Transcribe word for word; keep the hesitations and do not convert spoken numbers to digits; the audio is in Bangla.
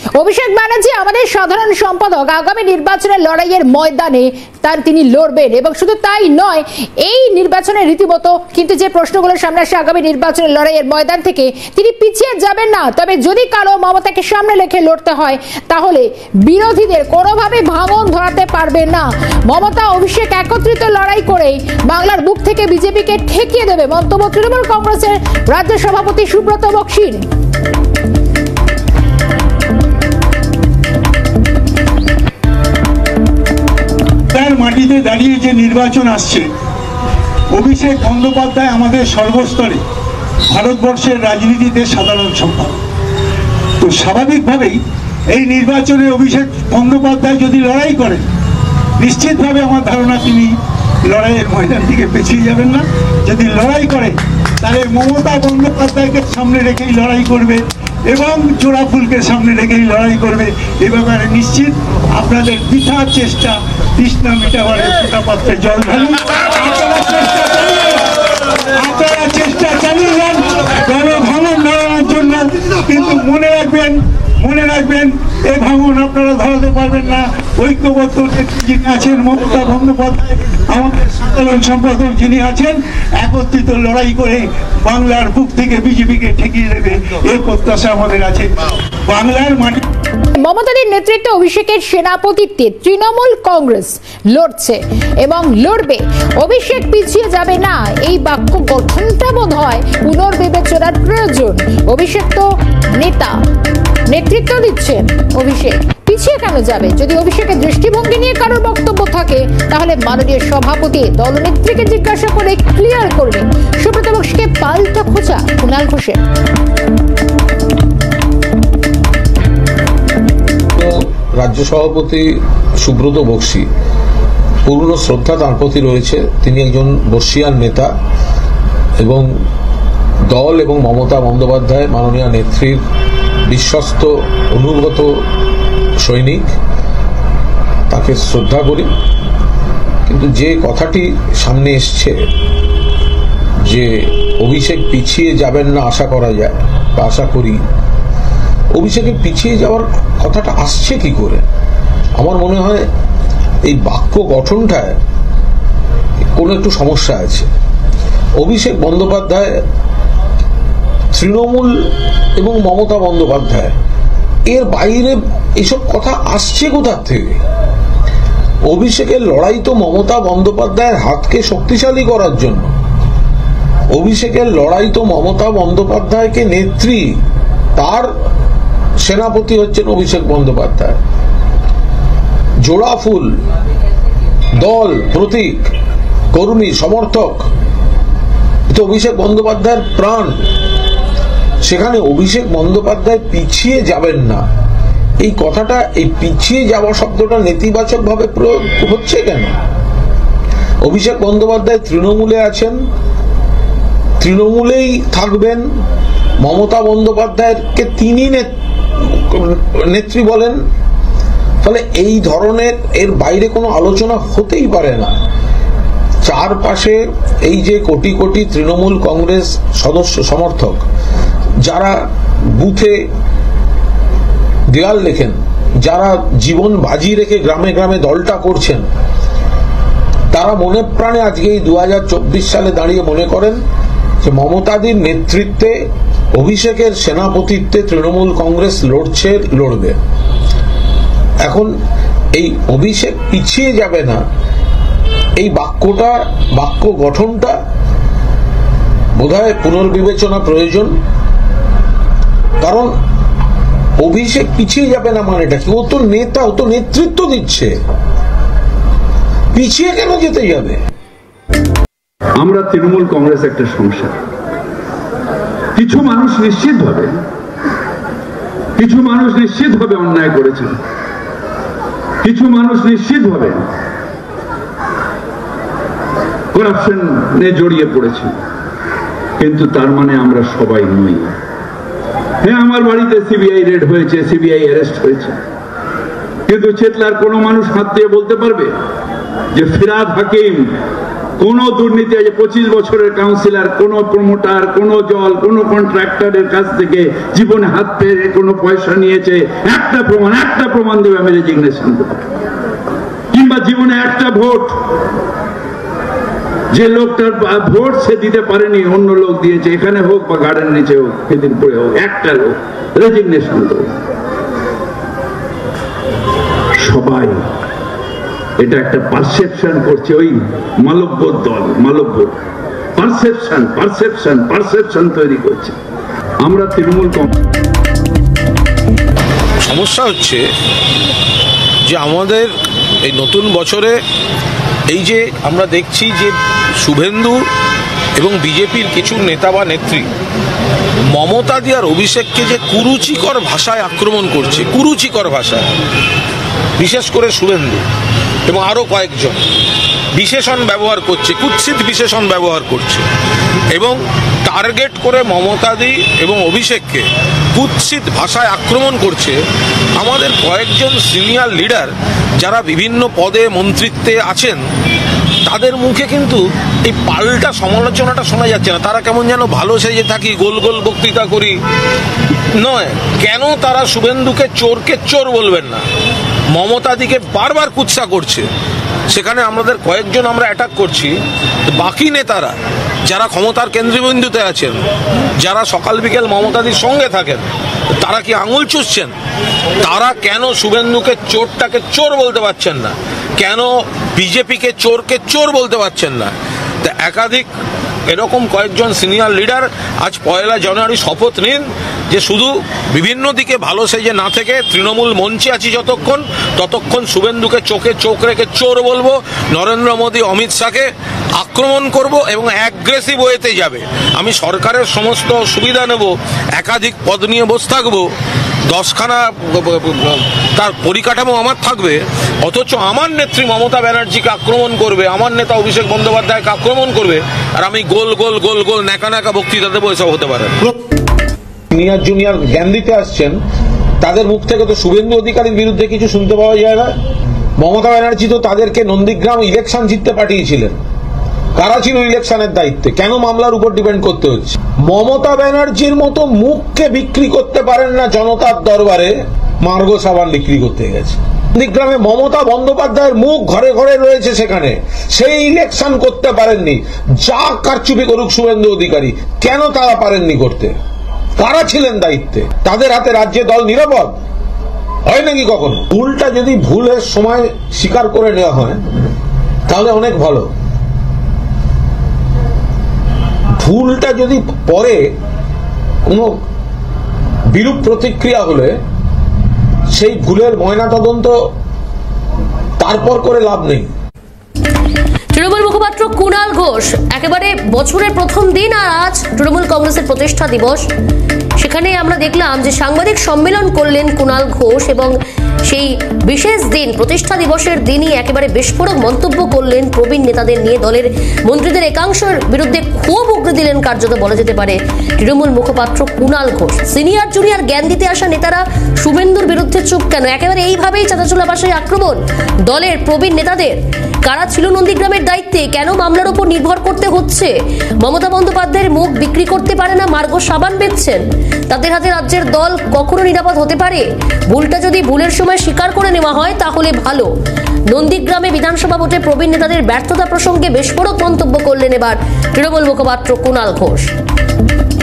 অভিষেক ব্যানার্জি আমাদের সাধারণ সম্পাদক আগামী নির্বাচনের লড়াইয়ের ময়দানে তার তিনি লড়বেন এবং শুধু তাই নয়, এই নির্বাচনের রীতিমতো কিন্তু যে প্রশ্নগুলো সামনে আসে আগামী নির্বাচনের লড়াইয়ের ময়দান থেকে তিনি পিছিয়ে যাবেন না। তবে যদি কারো মমতাকে সামনে রেখে লড়তে হয় তাহলে বিরোধীদের কোনোভাবে ভাঙন ধরাতে পারবেন না। মমতা অভিষেক একত্রিত লড়াই করে বাংলার বুক থেকে বিজেপিকে ঠেকিয়ে দেবে, মন্তব্য তৃণমূল কংগ্রেসের রাজ্য সভাপতি সুব্রত বক্সির। মাটিতে দাঁড়িয়ে যে নির্বাচন আসছে, অভিষেক বন্দ্যোপাধ্যায় আমাদের সর্বস্তরে ভারতবর্ষের রাজনীতিতে সাধারণ সম্পাদক। তো স্বাভাবিকভাবেই এই নির্বাচনে অভিষেক বন্দ্যোপাধ্যায় যদি লড়াই করেন, নিশ্চিতভাবে আমার ধারণা তিনি লড়াইয়ের ময়দান থেকে পেছিয়ে যাবেন না। যদি লড়াই করে তাহলে মমতা বন্দ্যোপাধ্যায়কে সামনে রেখেই লড়াই করবে এবং জোড়া ফুলকে সামনে রেখেই লড়াই করবে। এ ব্যাপারে নিশ্চিত আপনাদের বৃথা চেষ্টা তৃষ্ণা মেটাবার ফোঁটা পাত্রে জল ঢালুন। আপনারা চেষ্টা চালিয়ে যান গণ ভাঙন ধরানোর জন্য, কিন্তু মনে রাখবেন মনে রাখবেন এ ভাঙন আপনারা ধরাতে পারবেন না। ঐক্যবদ্ধ যিনি আছেন মমতা বন্দ্যোপাধ্যায়, আমাদের সাধারণ সম্পাদক যিনি আছেন, একত্রিত লড়াই করে বাংলার বুক থেকে বিজেপিকে ঠেকিয়ে দেবে, এই প্রত্যাশা আমাদের আছে। বাংলার মাটি মমতাদের নেতৃত্বে অভিষেকের সেনাপতিত্বে তৃণমূল কংগ্রেস লড়ছে এবং লড়বে। অভিষেক পিছিয়ে যাবে না, এই বাক্য গঠনটা বোধ হয় পুনর্বিবেচনার প্রয়োজন। অভিষেক তো নেতা, নেতৃত্ব দিচ্ছেন, অভিষেক পিছিয়ে কেন যাবে? যদি অভিষেকের দৃষ্টিভঙ্গি নিয়ে কারোর বক্তব্য থাকে তাহলে মাননীয় সভাপতি দলনেত্রীকে জিজ্ঞাসা করে ক্লিয়ার করবেন। সুব্রত বক্সিকে পাল্টা খোঁচা কুণাল ঘোষের। রাজ্য সভাপতি সুব্রত বক্সি, পূর্ণ শ্রদ্ধা তাঁর প্রতি রয়েছে। তিনি একজন বর্ষীয়ান নেতা এবং দল এবং মমতা বন্দ্যোপাধ্যায় মাননীয় নেত্রীর বিশ্বস্ত অনুগত সৈনিক, তাকে শ্রদ্ধা করি। কিন্তু যে কথাটি সামনে এসছে যে অভিষেক পিছিয়ে যাবেন না আশা করা যায় বা আশা করি, অভিষেকের পিছিয়ে যাওয়ার কথাটা আসছে কি করে? আমার মনে হয় এই বাক্য গঠনটায় কোনো একটু সমস্যা আছে। অভিষেক বন্দ্যোপাধ্যায় তৃণমূল এবং মমতা বন্দ্যোপাধ্যায়, এর বাইরে এসব কথা আসছে কোথার থেকে? অভিষেকের লড়াই তো মমতা বন্দ্যোপাধ্যায়ের হাতকে শক্তিশালী করার জন্য। অভিষেকের লড়াই তো মমতা বন্দ্যোপাধ্যায়কে নেত্রী, তার সেনাপতি হচ্ছেন অভিষেক বন্দ্যোপাধ্যায়। জোড়া ফুল, দল, প্রতীক, কর্মী, সমর্থক, এটা অভিষেক বন্দ্যোপাধ্যায়ের প্রাণ। সেখানে অভিষেক বন্দ্যোপাধ্যায় পিছিয়ে যাবেন না, এই কথাটা, এই পিছিয়ে যাওয়া শব্দটা নেতিবাচক ভাবে প্রয়োগ হচ্ছে কেন? অভিষেক বন্দ্যোপাধ্যায় তৃণমূলে আছেন, তৃণমূলেই থাকবেন, মমতা বন্দ্যোপাধ্যায়কে তিনি নেত্রী বলেন। ফলে এই ধরনের এর বাইরে কোনো আলোচনা হতেই পারে না। চারপাশে এই যে কোটি কোটি তৃণমূল কংগ্রেস সদস্য সমর্থক, যারা বুথে দেয়াল লেখেন, যারা জীবন বাজি রেখে গ্রামে গ্রামে দলটা করছেন, তারা মনে প্রাণে আজকে এই দু হাজার চব্বিশ সালে দাঁড়িয়ে মনে করেন যে মমতাদির নেতৃত্বে, অভিষেকের সেনাপতিত্বে তৃণমূল কংগ্রেস লড়ছে, লড়বে। এখন এই অভিষেক পিছিয়ে যাবে না, এই বাক্যটা, বাক্য গঠনটা বোধহয় পুনর্বিবেচনা প্রয়োজন। কারণ অভিষেক পিছিয়ে যাবে না মানেটা কি? ও তো নেতা, ও তো নেতৃত্ব দিচ্ছে, পিছিয়ে কেন যেতে যাবে? আমরা তৃণমূল কংগ্রেস একটা সংসার। কিছু মানুষ নিশ্চিতভাবে কিছু মানুষ নিশ্চিতভাবে অন্যায় করেছেন, কিছু মানুষ নিশ্চিতভাবে করাপশনে জড়িয়ে পড়েছেন, কিন্তু তার মানে আমরা সবাই নই। হ্যাঁ, আমার বাড়িতে সিবিআই রেড হয়েছে, সিবিআই অ্যারেস্ট হয়েছে, কিন্তু চেতলার কোনো মানুষ হাত দিয়ে বলতে পারবে যে ফিরহাদ হাকিম কোনো দুর্নীতি আছে পঁচিশ বছরের কাউন্সিলর, কোন প্রমোটার, কোন জল, কোন কন্ট্রাক্টরের কাছ থেকে জীবনে হাত পেরে কোনো পয়সা নিয়েছে, একটা প্রমাণ একটা প্রমাণ দেবে আমি রেজিগনেশন দেবো। কিংবা জীবনে একটা ভোট, যে লোকটার ভোট সে দিতে পারেনি, অন্য লোক দিয়েছে, এখানে হোক বা গার্ডেন নিচে হোক, সেদিন পরে হোক, একটা লোক রেজিগনেশন দেবো। সবাই এটা একটা পারসেপশন করছে, ওই মালব্য দল, মালব্য পারসেপশন পারসেপশন পারসেপশন তৈরি করছে। আমরা তৃণমূল সমস্যা হচ্ছে যে আমাদের এই নতুন বছরে এই যে আমরা দেখছি যে শুভেন্দু এবং বিজেপির কিছু নেতা বা নেত্রী মমতা দি আর অভিষেককে যে কুরুচিকর ভাষায় আক্রমণ করছে, কুরুচিকর ভাষায়, বিশেষ করে শুভেন্দু এবং আরো কয়েকজন বিশেষণ ব্যবহার করছে, কুৎসিত বিশেষণ ব্যবহার করছে এবং টার্গেট করে মমতা দি এবং অভিষেককে কুৎসিত ভাষায় আক্রমণ করছে। আমাদের কয়েকজন সিনিয়র লিডার যারা বিভিন্ন পদে মন্ত্রিত্বে আছেন, তাদের মুখে কিন্তু এই পাল্টা সমালোচনাটা শোনা যাচ্ছে না। তারা কেমন যেন ভালো সেজে থাকি, গোল গোল বক্তৃতা করি নয়, কেন তারা শুভেন্দুকে চোরকে চোর বলবেন না, মমতা দিকে বারবার কুৎসা করছে। সেখানে আমাদের কয়েকজন আমরা অ্যাটাক করছি, বাকি নেতারা যারা ক্ষমতার কেন্দ্রবিন্দুতে আছেন, যারা সকাল বিকেল মমতাদির সঙ্গে থাকেন, তারা কি আঙুল চুষছেন? তারা কেন শুভেন্দুকে চোরটাকে চোর বলতে পারছেন না? কেন বিজেপিকে চোরকে চোর বলতে পারছেন না? তা একাধিক এরকম কয়েকজন সিনিয়র লিডার আজ পয়লা জানুয়ারি শপথ নিন যে শুধু বিভিন্ন দিকে ভালো সেজে না থেকে তৃণমূল মঞ্চে আছি যতক্ষণ, ততক্ষণ শুভেন্দুকে চোখে চোখ রেখে চোর বলবো, নরেন্দ্র মোদী অমিত শাহকে আক্রমণ করব এবং অ্যাগ্রেসিভ ওয়েতে যাবে। আমি সরকারের সমস্ত সুবিধা নেব, একাধিক পদ নিয়ে বসে থাকবো, দশখানা তার পরিকাঠামো আমার থাকবে, অথচ আমার নেত্রী মমতা ব্যানার্জিকে আক্রমণ করবে, আমার নেতা অভিষেক বন্দ্যোপাধ্যায়কে আক্রমণ করবে, আর আমি গোল গোল গোল গোল ন্যাকা ন্যাকা বক্তৃতা দেবো, এসব হতে পারে। সিনিয়র জুনিয়র জ্ঞান দিতে আসছেন, তাদের মুখ থেকে তো শুভেন্দু অধিকারীর বিরুদ্ধে কিছু শুনতে পাওয়া যায় না। মমতা ব্যানার্জি তো তাদেরকে নন্দীগ্রাম ইলেকশন জিততে পাঠিয়েছিলেন, কারা ছিল ইলেকশনের দায়িত্বে, কেন মামলার উপর ডিপেন্ড করতে হচ্ছে? মমতা ব্যানার্জির মতো মুখকে বিক্রি করতে পারেন না জনতার দরবারে, মার্গো সাবান বিক্রি করতে গেছে। নন্দীগ্রামে মমতা বন্দ্যোপাধ্যায়ের মুখ ঘরে ঘরে রয়েছে, সেখানে সেই ইলেকশন করতে পারেননি। যা কারচুপি করুক শুভেন্দু অধিকারী, কেন তারা পারেননি করতে? কারা ছিলেন দায়িত্বে? তাদের হাতে রাজ্যে দল নিরাপদ হয় নাকি কখনো? ভুলটা যদি ভুলের সময় স্বীকার করে নেওয়া হয় তাহলে অনেক ভালো। ভুলটা যদি পরে কোনো বিরূপ প্রতিক্রিয়া হলে সেই ভুলের ময়নাতদন্ত তারপর করে লাভ নেই। তৃণমূল মুখপাত্র কুণাল ঘোষ, একেবারে বছরের প্রথম দিন আর আজ তৃণমূল কংগ্রেসের প্রতিষ্ঠা দিবস, সেখানে আমরা দেখলাম যে সাংবাদিক সম্মেলন করলেন কুণাল ঘোষ এবং সেই বিশেষ দিন প্রতিষ্ঠা দিবসের দিনই একেবারে বিস্ফোরক মন্তব্য করলেন প্রবীণ নেতাদের নিয়ে। দলের মন্ত্রীদের একাংশের বিরুদ্ধে ক্ষোভ উগরে দিলেন কার্যত বলা যেতে পারে তৃণমূল মুখপাত্র কুণাল ঘোষ। সিনিয়র জুনিয়র জ্ঞান দিতে আসা নেতারা শুভেন্দুর বিরুদ্ধে চুপ কেন? একেবারে এইভাবেই চাঁদাচোলা ভাষায় আক্রমণ দলের প্রবীণ নেতাদের। কারা ছিল নন্দীগ্রামের দায়িত্বে? কেন মামলার উপর নির্ভর করতে হচ্ছে? মমতা বন্দ্যোপাধ্যায়ের মুখ বিক্রি করতে পারে না, মার্গো সাবান বেচছেন। তাদের হাতে রাজ্যের দল কখনো নিরাপদ হতে পারে? ভুলটা যদি ভুলের সময় স্বীকার করে নেওয়া হয় তাহলে ভালো। নন্দীগ্রামে বিধানসভা ভোটে প্রবীণ নেতাদের ব্যর্থতা প্রসঙ্গে বিস্ফোরক মন্তব্য করলেন এবার তৃণমূল মুখপাত্র কুণাল ঘোষ।